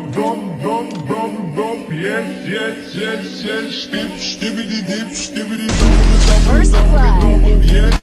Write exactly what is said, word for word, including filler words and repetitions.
dum dum dum dum. Yes, yes, yes, yes. Dip, stibbity dip, stibbity dum dum dum dum. Yes.